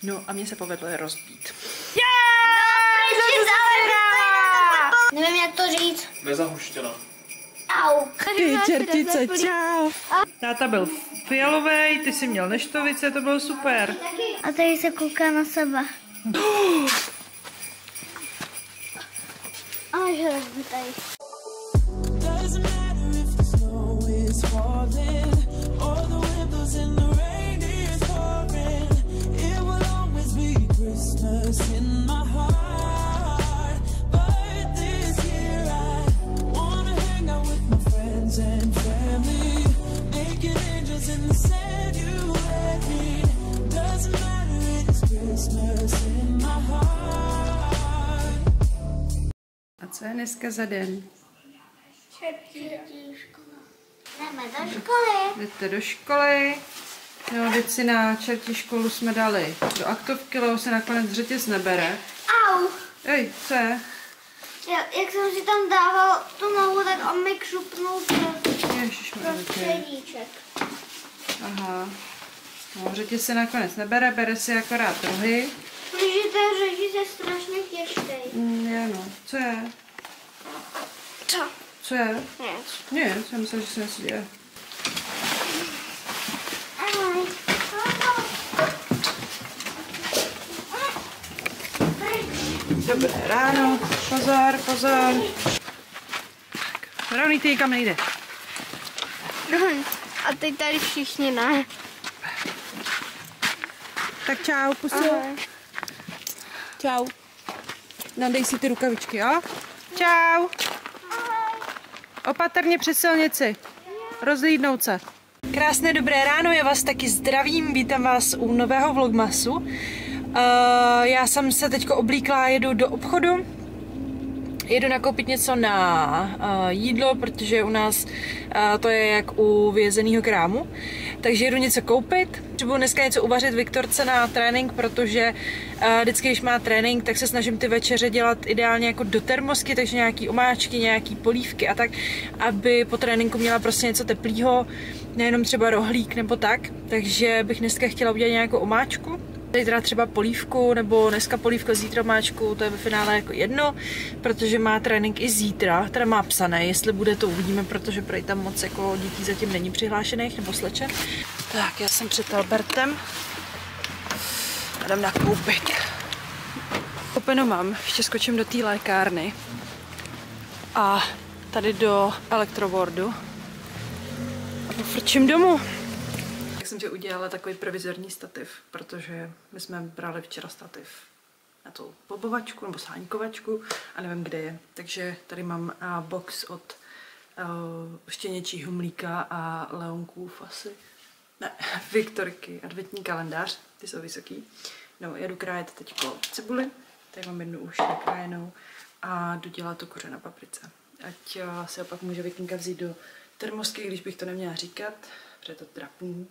No a mně se povedlo je rozbít. Nevím, jak to říct. Nezahuštěna. Au. Ty čertice, čau. Táta byl fialovej, ty jsi měl neštovice, to bylo super. A tady se kouká na sebe. A že rozbitají. A co je dneska za den? Jdeme do školy. Jdete do školy. No, teď si na čertí školu jsme dali do aktovky, ale se nakonec řetěz nebere. Au. Ej, co je? Jak jsem si tam dával tu nohu, tak on mi křupnul Ježišmarja. prostředíček. Aha. No, řetěz se nakonec nebere, bere si akorát rohy. Protože ten řetíz je strašně těžký. Je no. Co je? Co? Co je? Nic. Nic, já myslím, že se něco děje. Ahoj. Dobré ráno, pozor, pozor. Tak, Rovný, ty nikam nejde. A teď tady všichni ne. Tak čau, pusu. Čau. Nadej si ty rukavičky, jo? Čau. Opatrně přes silnici. Rozhlídnout se. Krásné dobré ráno, já vás taky zdravím, vítám vás u nového vlogmasu. Já jsem se teďko oblíkla, jedu do obchodu. Jedu nakoupit něco na jídlo, protože u nás to je jak u vězeného krámu. Takže jedu něco koupit. Třeba dneska něco uvařit Viktorce na trénink, protože vždycky, když má trénink, tak se snažím ty večeře dělat ideálně jako do termosky, takže nějaký omáčky, nějaký polívky a tak, aby po tréninku měla prostě něco teplého, nejenom třeba rohlík nebo tak. Takže bych dneska chtěla udělat nějakou omáčku. Zítra třeba polívku, nebo dneska polívka, zítra omáčku, to je ve finále jako jedno, protože má trénink i zítra, teda má psané, jestli bude, to uvidíme, protože prý tam moc jako dětí zatím není přihlášených, nebo slečen. Tak, já jsem před Albertem a jdem nakoupit. Koupeno mám, ještě skočím do té lékárny a tady do Electroworldu a pofrčím domů. Tak jsem si udělala takový provizorní stativ, protože my jsme brali včera stativ na tu bobovačku nebo sáňkovačku a nevím, kde je. Takže tady mám box od štěněčího mlíka a Leonkův asi. Ne, Viktorky, adventní kalendář, ty jsou vysoký. No, jedu krájet teďko cibuli, tady mám jednu už nakrájenou a jdu dělat to kuře na paprice. Ať si opak může Vikinka vzít do termosky, když bych to neměla říkat, protože je to trapný.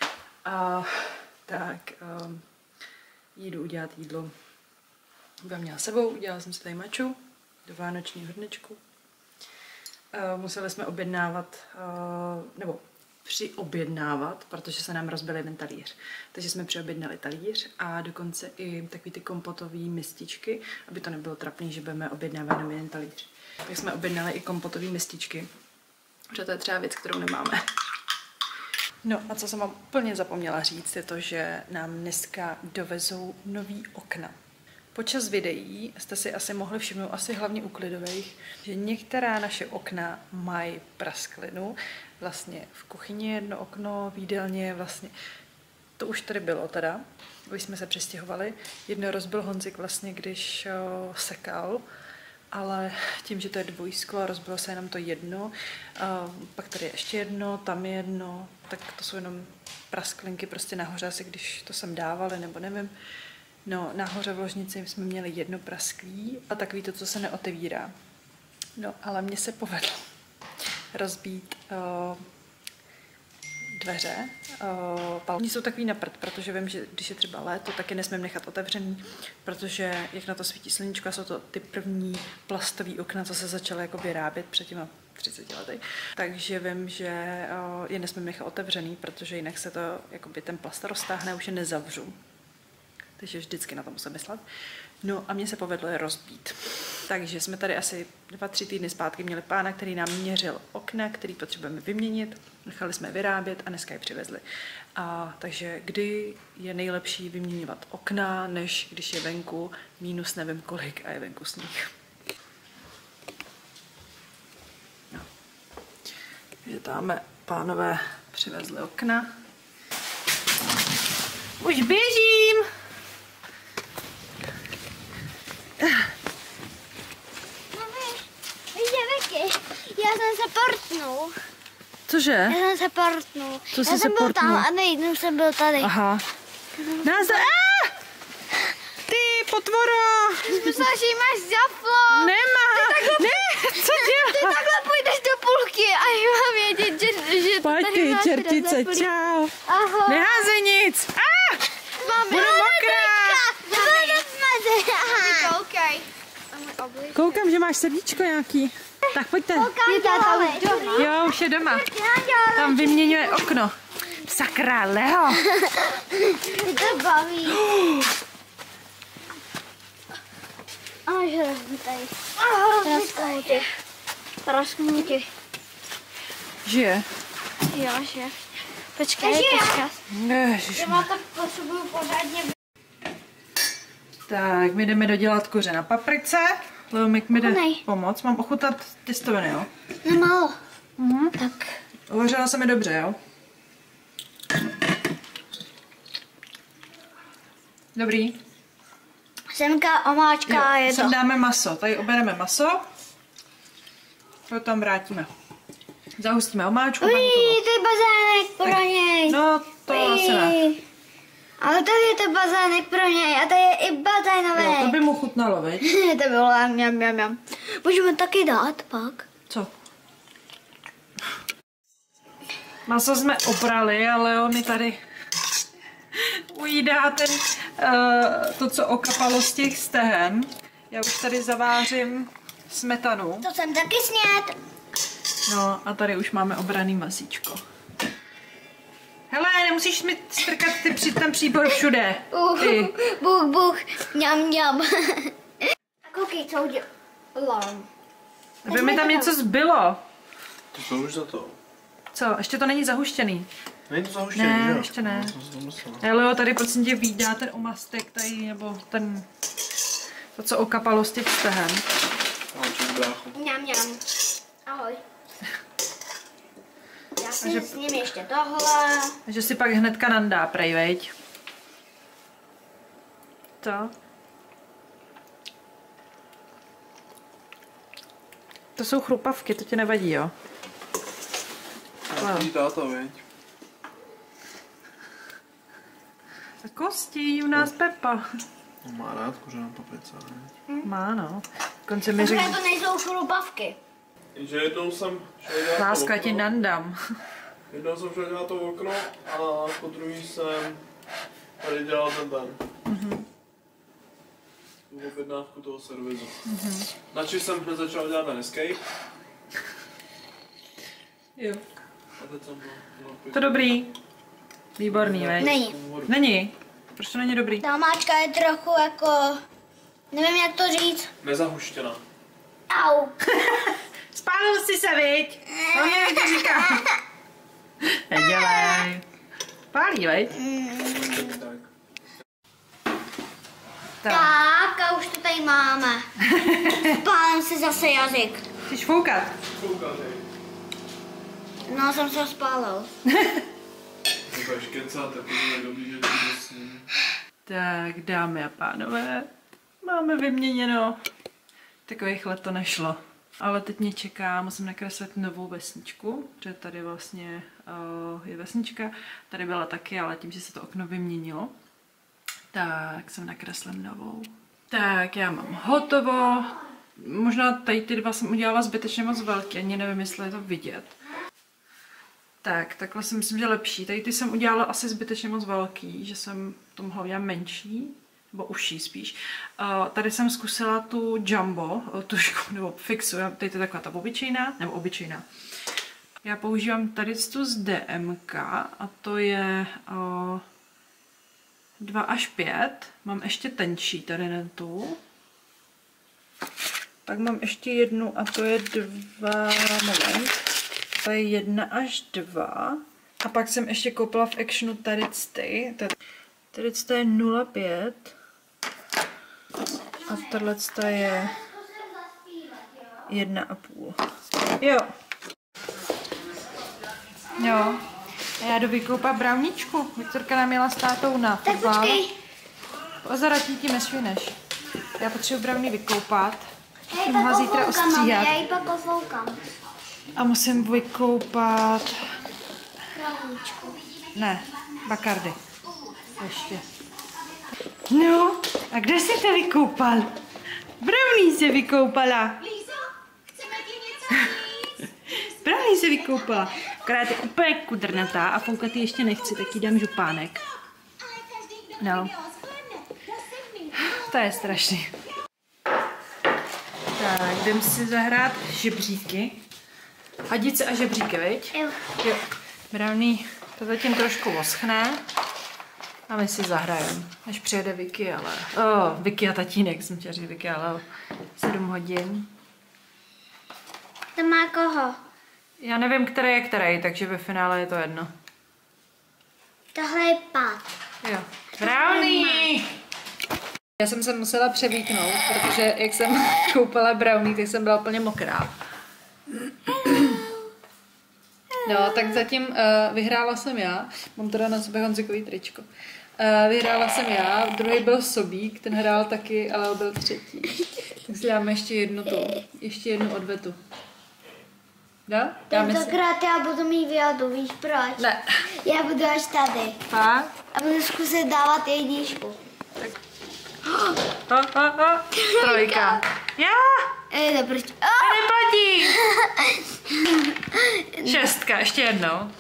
Tak jdu udělat jídlo. Byla měla sebou, udělala jsem si tady maču do vánoční hrnečku. Museli jsme objednávat, nebo přiobjednávat, protože se nám rozbil jeden talíř. Takže jsme přiobjednali talíř a dokonce i takový ty kompotový mističky, aby to nebylo trapný, že budeme objednávat jenom jeden talíř. Tak jsme objednali i kompotové mističky, protože to je třeba věc, kterou nemáme. No a co jsem vám úplně zapomněla říct, je to, že nám dneska dovezou nový okna. Počas videí jste si asi mohli všimnout, asi hlavně u klidových, že některá naše okna mají prasklinu. Vlastně v kuchyni jedno okno, v jídelně vlastně, to už tady bylo teda, když jsme se přestěhovali. Jedno rozbil Honzik vlastně, když sekal, ale tím, že to je dvojsklo, rozbilo se jenom to jedno, pak tady je ještě jedno, tam je jedno, tak to jsou jenom prasklinky prostě nahoře, asi když to sem dávali, nebo nevím. No, nahoře v ložnici jsme měli jedno prasklí a takový to, co se neotevírá. No, ale mně se povedlo rozbít dveře. Oni jsou takový na prd, protože vím, že když je třeba léto, tak je nesmím nechat otevřený, protože jak na to svítí sluníčko, a jsou to ty první plastové okna, co se začaly jako vyrábět před těma 30 lety. Takže vím, že je nesmím nechat otevřený, protože jinak se to, jakoby ten plast roztáhne a už je nezavřu. takže vždycky na to musím myslet. No a mně se povedlo je rozbít. Takže jsme tady asi 2-3 týdny zpátky měli pána, který nám měřil okna, který potřebujeme vyměnit. Nechali jsme vyrábět a dneska je přivezli. Takže kdy je nejlepší vyměňovat okna, než když je venku minus nevím kolik a je venku sníh. No. Takže dáme, pánové přivezli okna. Už běžím! Já jsem se portnul. Cože? Já jsem se portnul. Co jsi já se jsem byl portnul? tam a nejednou jsem byl tady. Aha. Nazdar. Ty, potvoro! Myslela, že jí máš zaplo. Nemá! Ne, co děláš? Ty takhle půjdeš do půlky a já mám vědět, že Pojď tady ty, máš čertice, zaplý. čau. Ahoj. Neházej nic. Budu mokrá. Koukej. Koukám, že máš srdíčko nějaký. Tak pojďte. Je táta už doma? Jo, už je doma. Tam vyměňuje okno. Sakra, Leo. Mě to baví. Až rozbitej. Prasknutý. Žije. Jo, že. Počkej. Ježiš. Já to potřebuju pořádně. Tak, my jdeme dodělat kuře na paprice. Leo mi jde pomoct. Mám ochutat těstoviny, jo? Nemálo. Tak. Uvařila se mi dobře, jo? Dobrý. Semka, omáčka, je to. Sem dáme maso. Tady obereme maso. To tam vrátíme. Zahustíme omáčku. Uj, to je bazének pro něj. No, to asi ne. Ale tady je to bazének pro něj a tady je i bazénový. Jo, to by mu chutnalo, viď? To bylo mňam. Můžeme taky dát pak. Co? Maso jsme oprali, ale on mi tady ujídá to, co okapalo z těch stehen. Já už tady zavářím smetanu. To jsem taky sněd. No a tady už máme obraný masíčko. Hele, nemusíš mi strkat ten příbor všude. Ty. Bůh, mňam. A koukej, co udělám. Aby mi tam něco zbylo. To už za to. Co, ještě to není zahuštěný? Není to zahuštěný, Ne, že jo? ještě ne. To jsem myslel. Leo, tady prosím tě vídá ten omastek tady, nebo to, co okapalo z těch stehen. Ahojček, brácho. Mňam. Ahoj. Já si Takže- s ním ještě tohle. Takže si pak hnedka nandá, prej, veď? To? To jsou chrupavky, to ti nevadí, jo? Takový táta, viď? A kosti, u nás Pepa. No, má rád kuře na paprice, ne? Má, no. Konce mi řekl, To nejsou chrupavky. Že jednou jsem šel dělat láska, to ti okno. nandám. Jednou jsem šel dělat to okno a po druhý jsem tady dělal ten. Tu objednávku toho servisu. Načež jsem hned začal dělat ten escape. Jo. A teď jsem byl To dobrý. Výborný, veď? Není. Není? Proč to není dobrý? Ta omáčka je trochu jako... Nevím, jak to říct. nezahuštěná. Au. Spálil jsi se, viď? No mě jak to říká. Nedělej. Pálí, veď? Tak. Tak, a už to tady máme. Spálím si zase jazyk. Chceš foukat? Koukej. No, jsem se ho spálil. Budeš kecat, jako to je dobrý, že to vlastně. Tak, dámy a pánové, máme vyměněno. Takovýchhle to nešlo. Ale teď mě čeká, musím nakreslit novou vesničku, protože tady vlastně je vesnička. Tady byla taky, ale tím, že se to okno vyměnilo, tak jsem nakreslím novou. Tak, já mám hotovo. Možná tady ty dva jsem udělala zbytečně moc velké, ani nevím, jestli je to vidět. Tak, takhle si myslím, že lepší. Tady ty jsem udělala asi zbytečně moc velký, že jsem to mohla udělat menší, nebo užší spíš. Tady jsem zkusila tu jumbo, tušku, nebo fixu, tady to je taková ta obyčejná, nebo obyčejná. Já používám tady tu z DMK a to je 2 až 5. Mám ještě tenčí tady na tu. Pak mám ještě jednu a to je 2, moment. To je 1 až 2. A pak jsem ještě koupila v Actionu tady ty. Tady je 0,5. A tohle je 1,5. Jo. Jo. A já jdu vykoupat browničku. Viktorka nám jela s tátou na fotbal. Ozaratí ti nesvineš. Já potřebuji brownie vykoupat. Musím ho zítra ostříhat. Já ji pak ofoukám. A musím vykoupat... Browničku. Ne, Bacardi. Ještě. No, a kde jsi to vykoupal? Brownie se vykoupala. Brownie se vykoupala. Akorát je úplně kudrnatá a foukat ji ještě nechci, tak jí dám župánek. No. To je strašný. Tak, jdem si zahrát žebříky. Hadice a žebříky, viď? Jo. Brownie to zatím trošku oschne. A my si zahrajeme, než přijede Vicky, ale... Vicky a tatínek, jsem chtěla říct Vicky, ale 7 hodin. To má koho? Já nevím, který je který, takže ve finále je to jedno. Tohle je pát. Jo. Brownie! Já jsem se musela převlíknout, protože jak jsem koupala brownie, tak jsem byla úplně mokrá. No, tak zatím vyhrála jsem já. Mám teda na sobě Honzikový tričko. Vyhrála jsem já, druhý byl Sobík, ten hrál taky, ale byl třetí. Tak si dáme ještě jednu odvetu. No? Tentokrát já budu mít výhodu, víš proč? Ne. Já budu až tady. Fakt? A budu zkusit dávat jedničku. Trojka. Já! Dobrý. Neplatí! 6, ještě jednou.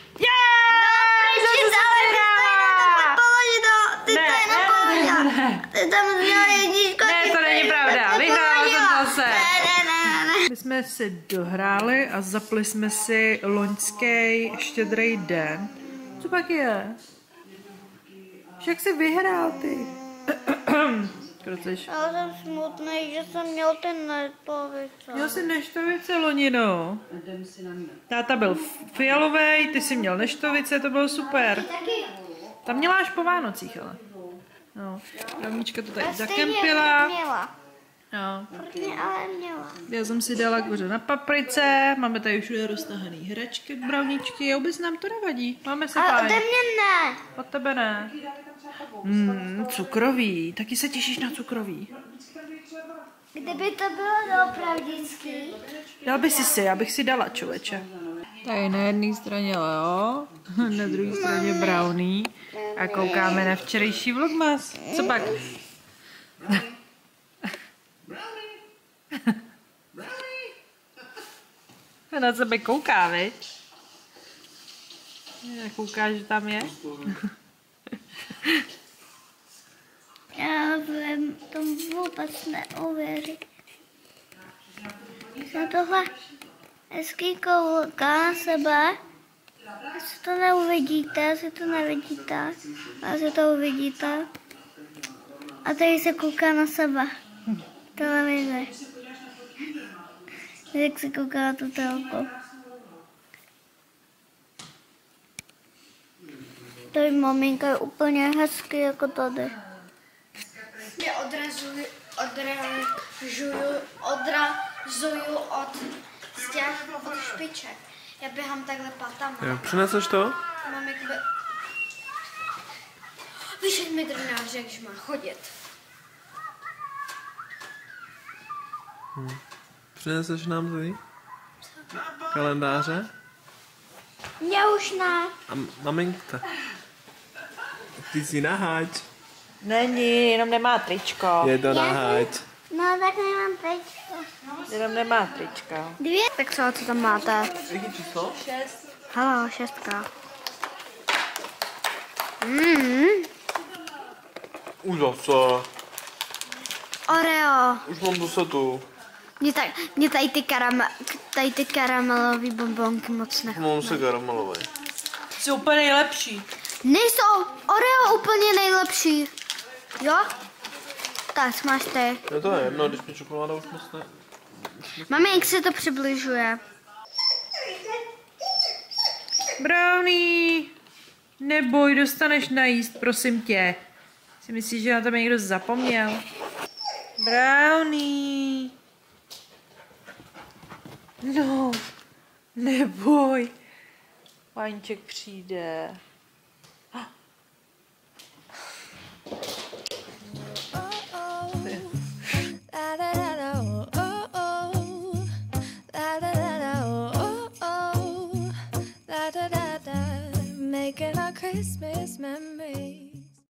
Ne, to není pravda. Vyhrála jsem zase. My jsme si dohráli a zapli jsme si loňský štědrý den. Co pak je? Však jsi vyhrál ty. Chceš? Já jsem smutný, že jsem měl ten neštovice. Měl jsi neštovice loni, no. Táta byl fialovej, ty jsi měl neštovice, to bylo super. Tam měla až po Vánocích, ale. No, Ravnička to tady zakempila. No. Ale měla. Já jsem si dala kuře na paprice, máme tady už roztahaný hračky od browničky, vůbec nám to nevadí, máme se Ale fajn. ode mě ne. Od tebe ne. Cukrový, taky se těšíš na cukrový. Kdyby to bylo opravdický. Dal by si, já bych si dala, člověče. Tady na jedné straně Leo, na druhé straně Brownie a koukáme na včerejší vlogmas. Co pak? Na sebe kouká, viď? Kouká, že tam je? Já vím, tomu vůbec neuvěřím. Jsem tohle hezký kouká na sebe. Asi to neuvidíte, asi to nevidíte. Asi to uvidíte. A tady se kouká na sebe. Televize. Jak se kouká na tu telku. Tady maminka je úplně hezký jako tady. Mě odrazuju od špiček. Já běhám takhle patama. Jo, přineseš to? Mám jakoby... Víš, jak mi trenér řekl, že má chodit. Přineseš nám ty kalendáře? Mě už ne. A maminka. Ty jsi naháč. Není, jenom nemá tričko. Je to naháč. No tak nemám tričko. Jenom nemá tričko. 2. Tak co tam máte? Jaký číslo? 6. Haló, 6. Už zase. Oreo. Už mám zase tu. Mě tady ty karamelové bonbonky moc nechutnají. Mám se karamelové. Jsi úplně nejlepší. Nejsou Oreo úplně nejlepší. Jo? Tak, máš ty. Je to jedno, když mi čokoláda už moc ne... Mami, jak se to přibližuje? Brownie! Neboj, dostaneš najíst, prosím tě. Si myslíš, že na tebe někdo zapomněl? Brownie! No, neboj. Páníček přijde.